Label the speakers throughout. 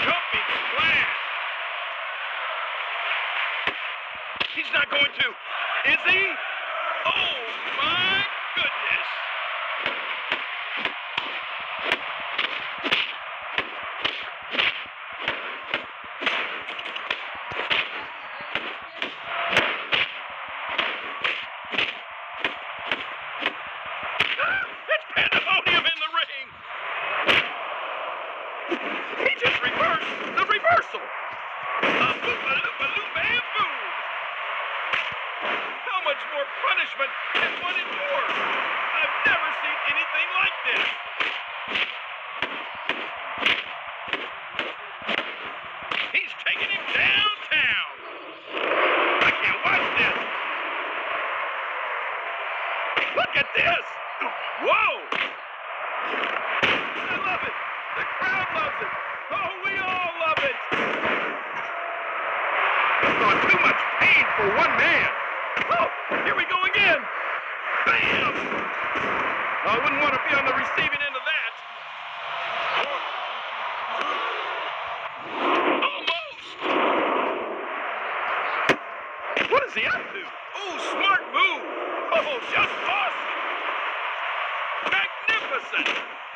Speaker 1: Jumping splash. He's not going to. Is he? Oh, my goodness. It's pandemonium in the ring. He just reversed the reversal. A boop-a-loop-a-loop bamboo. How much more punishment can one endure? I've never seen anything like this. He's taking him downtown. I can't watch this. Look at this. Whoa. I love it. The crowd loves it. Oh, we all love it. Oh, too much pain for one man. Oh, here we go again. Bam! I wouldn't want to be on the receiving end of that. Almost. What is he up to? Oh, smart move. Oh, just awesome. Magnificent.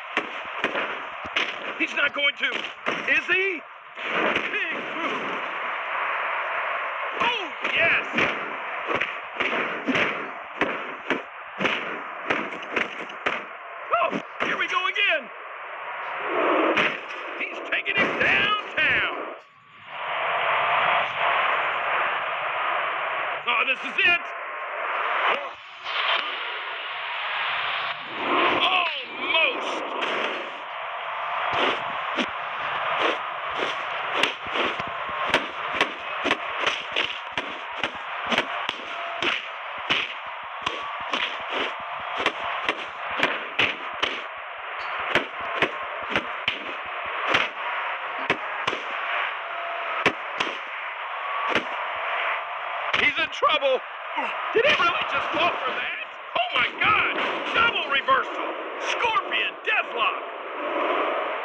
Speaker 1: He's not going to. Is he? Big move. Oh, yes. Oh, here we go again. He's taking him downtown. Oh, this is it. Almost. He's in trouble. Did he really just fall for that? Oh, my God. Double reversal. Scorpion deathlock.